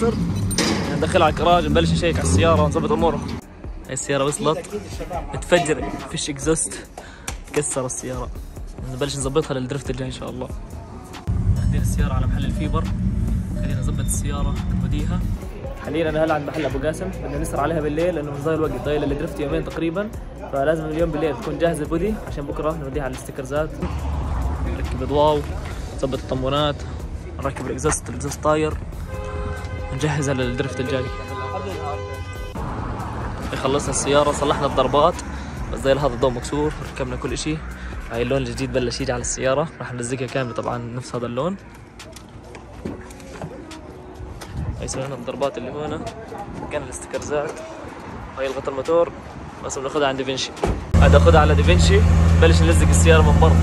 ياسر، ندخلها على الجراج نبلش نشيك على السيارة ونظبط امورها. هاي السيارة وصلت متفجرة، فيش اكزوست، كسر السيارة، نبلش نظبطها للدرفت الجاي ان شاء الله. اخذين السيارة على محل الفيبر، خلينا نظبط السيارة نوديها. حاليا انا هلا عند محل ابو قاسم، بدنا نسهر عليها بالليل لانه مش ضايل وقت، ضايل الدرفت يومين تقريبا، فلازم اليوم بالليل تكون جاهزة البودي عشان بكره نوديها على الاستيكرزات، نركب اضواء، نظبط الطمونات، نركب الاكزوست طاير، نجهزها للدرفت الجاي. خلصنا السيارة، صلحنا الضربات، بس ضايل هذا الضوء مكسور، ركبنا كل اشي. هاي اللون الجديد بلش يجي على السيارة، راح نلزقها كاملة طبعا نفس هذا اللون. هاي سوينا الضربات اللي هون، مكان الاستيكرزات. هاي الغطا الموتور بس بناخذها عند دافنشي، هذا اخذها على دافنشي، بلش نلزق السيارة من برا.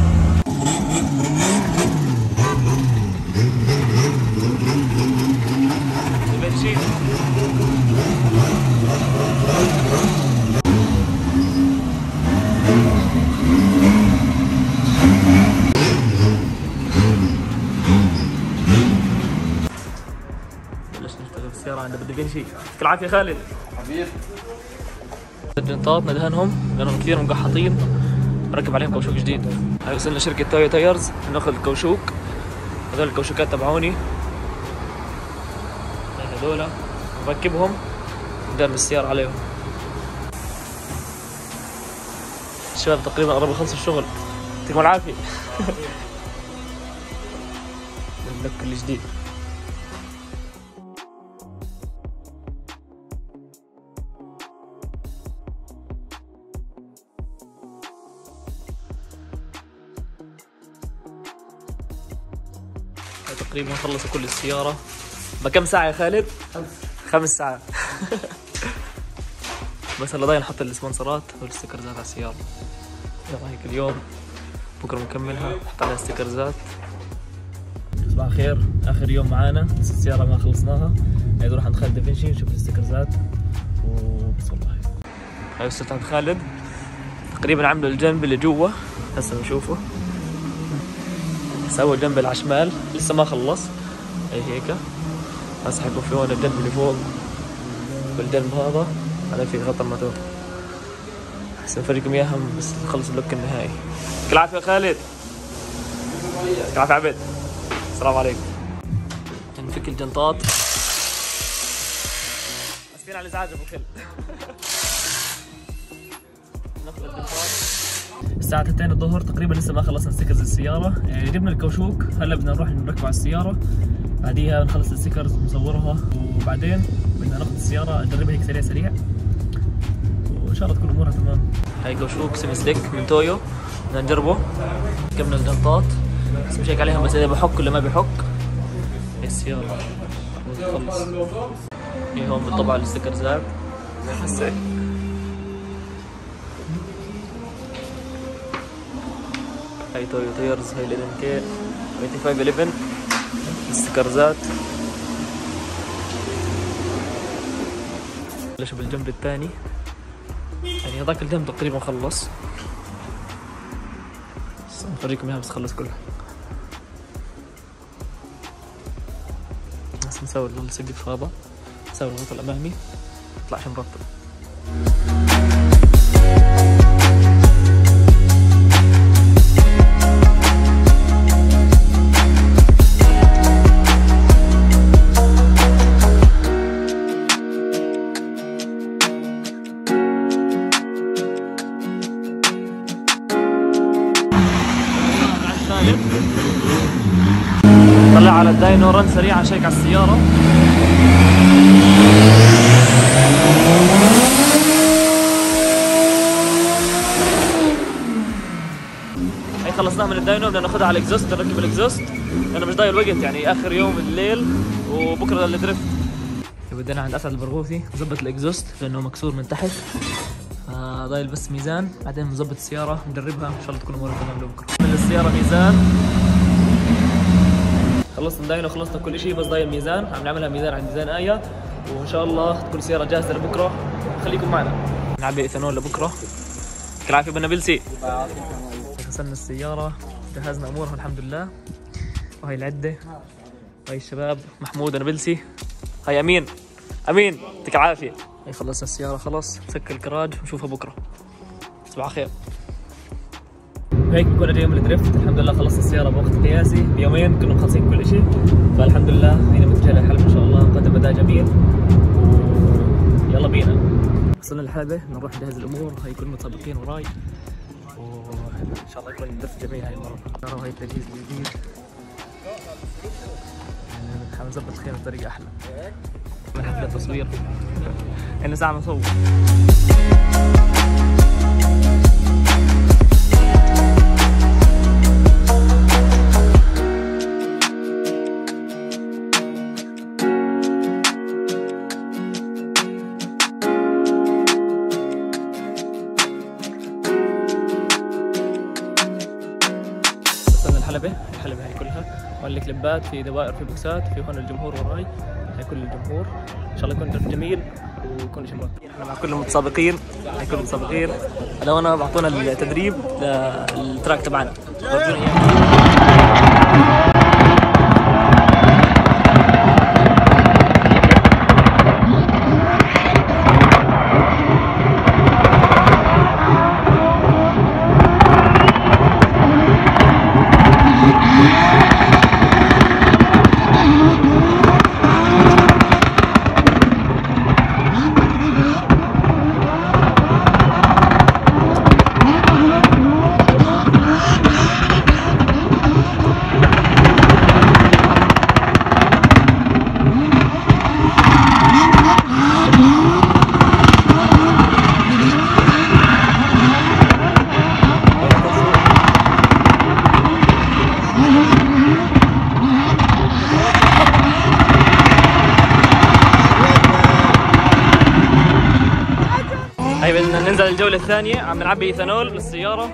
دافنشي السيارة عند دافنشي. يعطيك العافية خالد حبيبي. الجنطات ندهنهم لانهم كثير مقحطين، نركب عليهم كوشوك جديد. هاي وصلنا شركة تويو تايرز، ناخذ الكوشوك، هذول الكوشوكات تبعوني، هذول نركبهم ندرب السيارة عليهم. الشباب تقريبا قربوا يخلصوا الشغل، يعطيكم العافية. اللوك الجديد. تقريبا خلصوا كل السيارة. بكم ساعة يا خالد؟ 5 ساعات. بس هلا ضايل نحط السبونسرات والستيكرزات على السيارة. يلا هيك اليوم، بكره بنكملها نحط عليها ستيكرزات. صباح الخير، آخر يوم معانا، بس السيارة ما خلصناها. هاي نروح عند خالد دافنشي نشوف الستيكرزات وبس. والله هاي وصلت عند خالد، تقريبا عملوا الجنب اللي جوا، هسه بنشوفه. سووا الجنب اللي على الشمال لسه ما خلص، هي هيك. هسه حيكون في هون الجنب اللي فوق، والجنب هذا على في غطا الموتور. هسه نفرجكم اياها بس نخلص اللوك النهائي. يعطيك العافية يا خالد. يعطيك العافية عبد. السلام عليكم. نفك الجنطات. اسفين على الازعاج ابو خل. ناخذ الجنطات. الساعة 2 الظهر تقريبا، لسه ما خلصنا ستيكرز السيارة. جبنا الكوشوك، هلا بدنا نروح نركبه على السيارة، بعديها نخلص الستيكرز ونصورها، وبعدين بدنا ناخذ السيارة نجربها هيك سريع سريع، وإن شاء الله تكون أمورها تمام. هاي كوشوك سيمي سليك من تويو، بدنا نجربه. ركبنا الجنطات، بس مش هيك عليهم، بس إذا بحك ولا ما بحك. هي السيارة خلص. هي هون بالطبع الستيكرزات هسه. هاي تويو تايرز، هاي ال 11K 2511 الستيكرزات. بلشوا بالجنب الثاني، يعني هذاك الجنب تقريبا خلص، بس نفرجيكم اياها بس خلص كلها. بس نسوي السقف هذا، نسوي الغطاء الامامي، يطلعش مرتب. طلع على الداينو رن سريع شيك على السيارة. هي خلصناها من الداينو، بدنا ناخذها على الاكزوست، نركب الاكزوست لانه مش ضايل وقت، يعني اخر يوم الليل وبكره للدرفت. بدنا عند اسعد البرغوثي نظبط الاكزوست لانه مكسور من تحت، ضايل بس ميزان، بعدين بنظبط السيارة نجربها ان شاء الله تكون امورها تمام لبكره. من السيارة ميزان، خلصنا داينو، خلصنا كل شيء، بس ضايل ميزان، عم نعملها ميزان عند ميزان آية، وان شاء الله تكون السيارة جاهزة لبكره. خليكم معنا. نعبي ايثانول لبكره. يعطيك العافية بالنابلسي. غسلنا السيارة، جهزنا امورها الحمد لله، وهي العدة، وهي الشباب محمود ونابلسي، هاي امين امين يعطيك العافيه. هي خلصنا السياره خلاص، نسكر الكراج ونشوفها بكره. صباح الخير. هيك بكون اجى يوم الدريفت، الحمد لله خلصت السياره بوقت قياسي، بيومين كنا مخلصين كل شيء، فالحمد لله هنا متجه للحلبة ان شاء الله، قدم اداء جميل يلا بينا. وصلنا الحلبة، نروح نجهز الامور، هاي كل المتسابقين وراي، وان شاء الله يكون الدرفت جميل هاي المره. هاي التجهيز الجديد، حنظبط خير بطريقه احلى من حفله تصوير. احنا ساعه نصور. الحلبة هي كلها، هون الكليبات، في دوائر، في بوكسات، في هون الجمهور وراي، هي كل الجمهور. ان شاء الله يكون درب جميل ويكون شيء مرتب. احنا مع كل المتسابقين، هي كل المتسابقين هذول انا بعطونا التدريب للتراك تبعنا، ورجونا اياه. هاي بدنا ننزل الجولة الثانية، عم نعبي ايثانول للسيارة.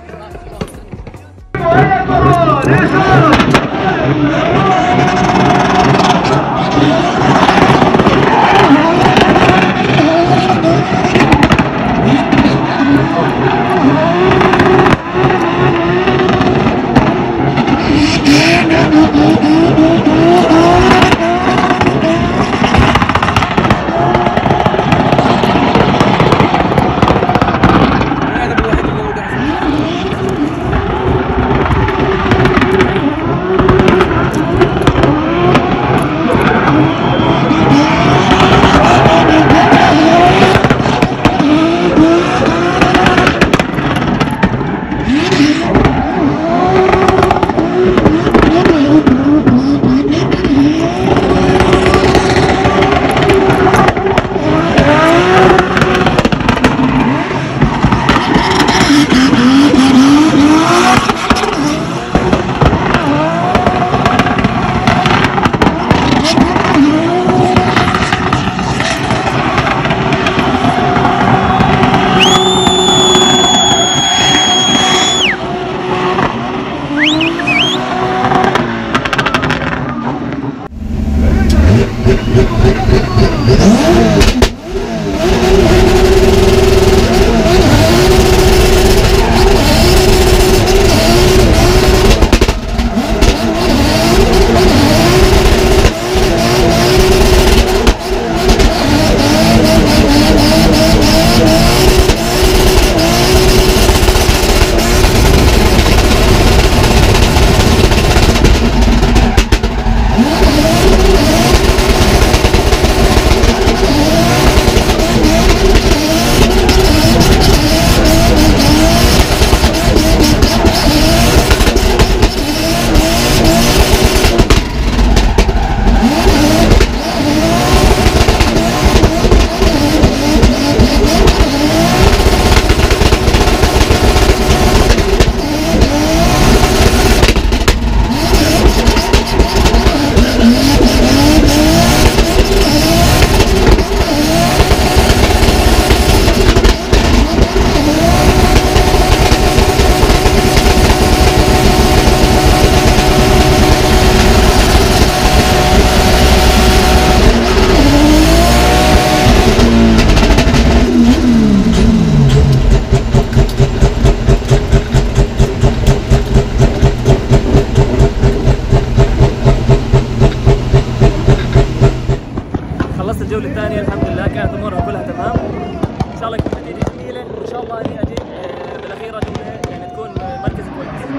خلصت الجوله الثانيه الحمد لله، كانت امورها كلها تمام. ان شاء الله تكون نتيجه جميله، وان شاء الله اني اجيب بالاخيره جمله يعني تكون مركز كويس.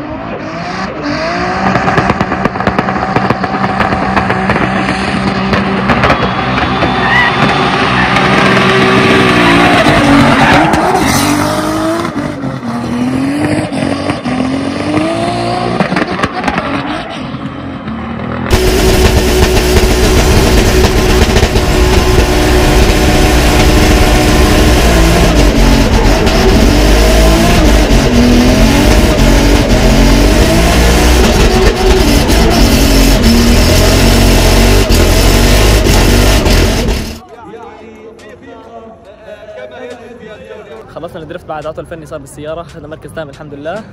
خلصنا الدريفت بعد عطل فني صار بالسيارة، أخذنا مركز تام الحمد لله.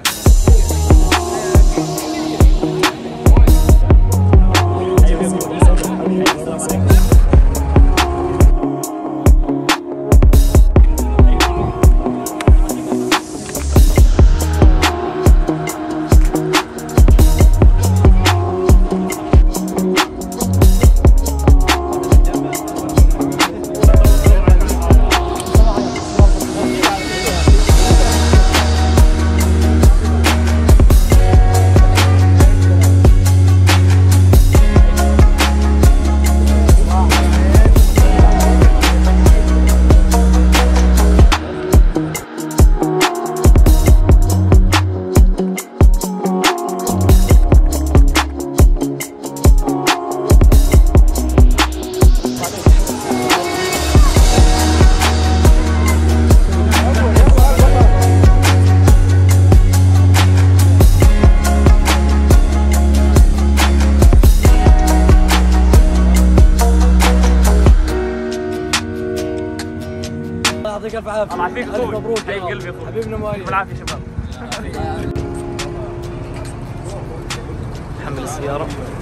يعطيك الف عافيه. الله يعافيك اخوي. مبروك حبيب قلبي اخوي. حبيبنا مايل. بالعافيه شباب. حمل السيارة.